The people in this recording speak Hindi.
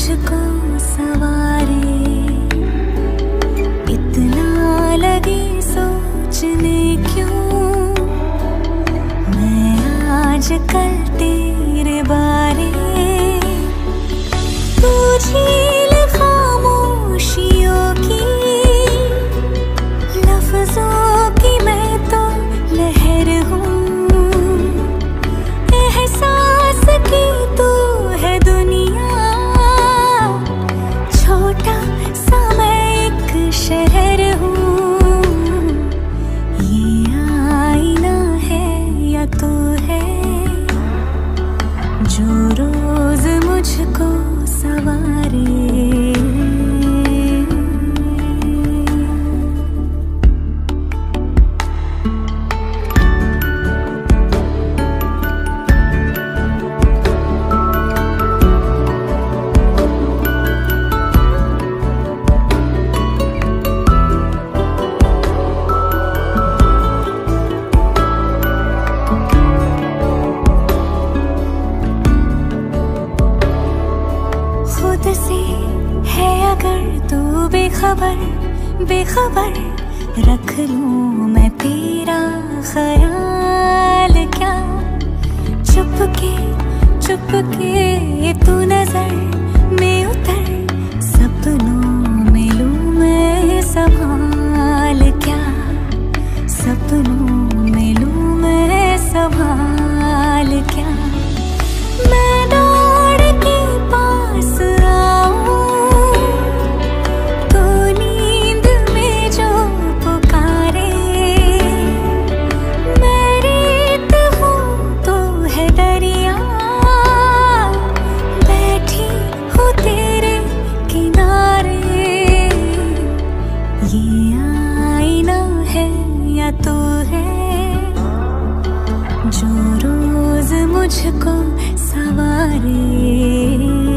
मुझको सवारे, इतना लगे सोचने क्यों मैं आजकल तेरे बारे। तू झील खामोशियों की, लफ्जों की मैं तो लहर हूँ, एहसास की तू है दुनिया, छोटा सा मैं एक शहर हूँ। ये आईना है या तू है जो रोज मुझको सवारे। खुद से है अगर तू बेखबर, बेखबर रख लूं मैं तेरा ख्याल क्या। चुपके चुपके तू नजर में उतर, सपनों में लूं मैं संभाल क्या, सपनों में लूं मैं संभाल क्या। मैं दौड़ के पास आऊं तो नींद में जो पुकारे, मैं रेत हूँ तो है दरिया, बैठी हूँ तेरे किनारे। ये आईना है या तू है जो रोज मुझको सवारे।